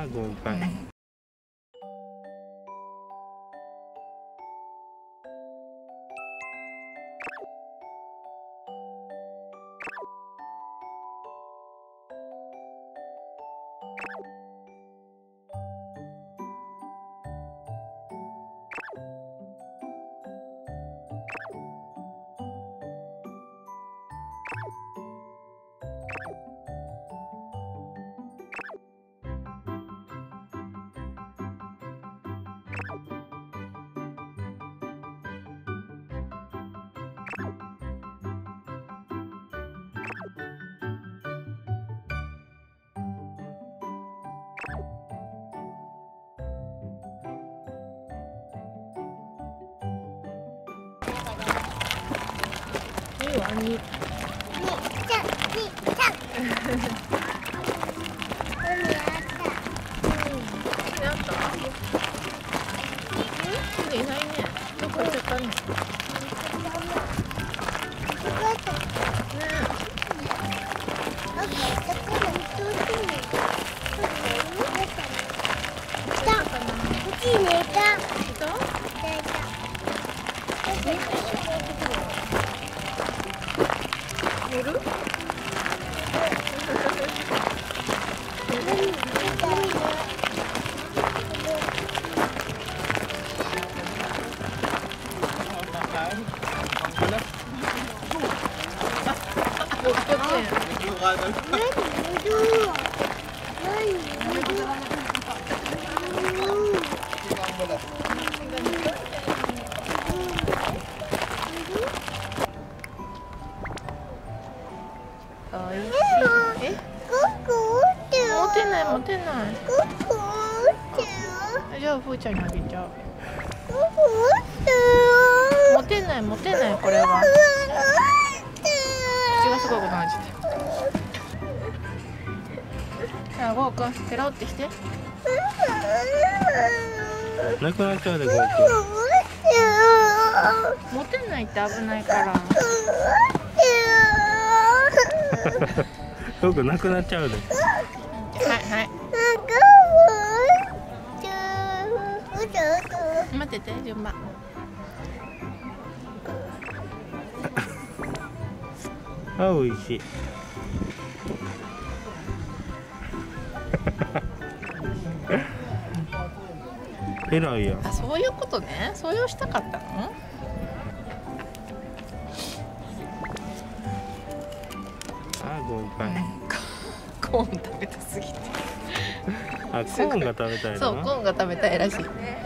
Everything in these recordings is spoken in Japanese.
豪快。 いいわに。にちゃん、にちゃん。海あった。あった。海いないね。どこ行っちゃったの。ね寝る？持てない。じゃあふーちゃんにあげちゃう。持てないこれは。口がすごいことになっちゃった。じゃあゴーくんペロってして。 なくなっちゃうでゴーくん。 持てないって危ないから。 ゴーくんなくなっちゃうで。 はい。待ってて、順番。 あ、美味しい。偉いやん。 あ、そういうことね。そういうしたかったの？ あ、豪快。 コーン食べたすぎて。 あ、コーンが食べたいの？ そう、コーンが食べたいらしい。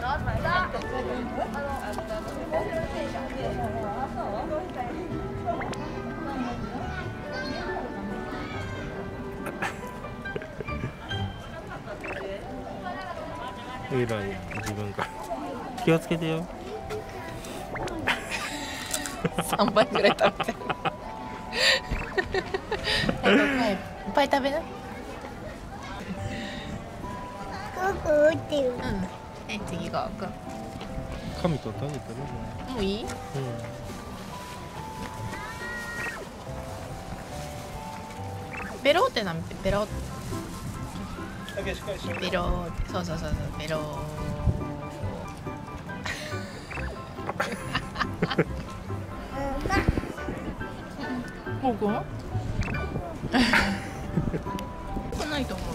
偉いやん、自分から。気をつけてよ。 3杯ぐらい食べてる。いっぱい食べな。うん。次がくん。 紙と食べてる？ もういい？うん。ベローって何？ベロー。ベロー。そう、ベロー。ゴーくん？ないと思う。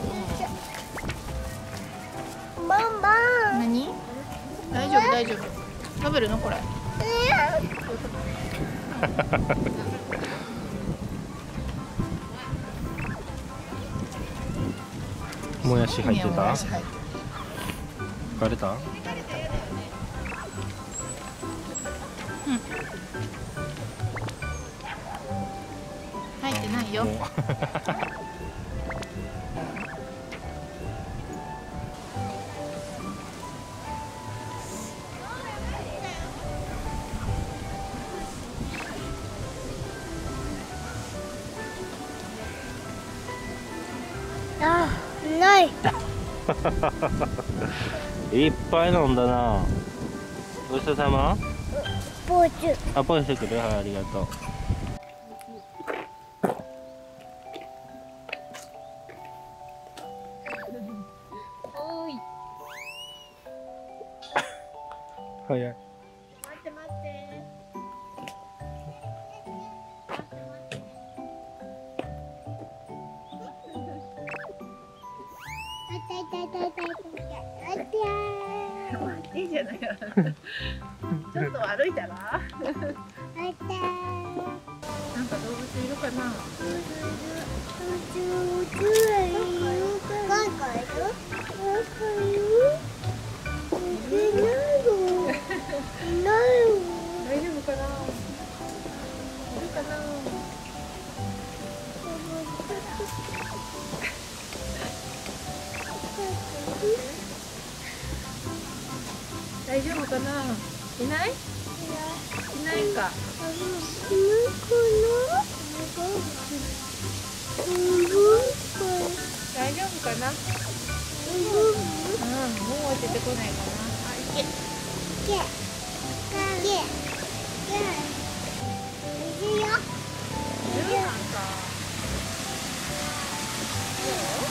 何？大丈夫。食べるのこれ？ もやし入ってた？バレた？ 入ってないよ。ない。 いっぱい飲んだな。ごちそうさま。 ポーチ。 あ、ポーチしてくる。はい、ありがとう。 早い。 待って待って。待ってじゃないよ。ちょっと歩いたら。なんか動物いるかな。大丈夫かな。いるかな。大丈夫かな。いない？いないか。大丈夫かな。もう出てこないかな。あ、いけ。いるなんか。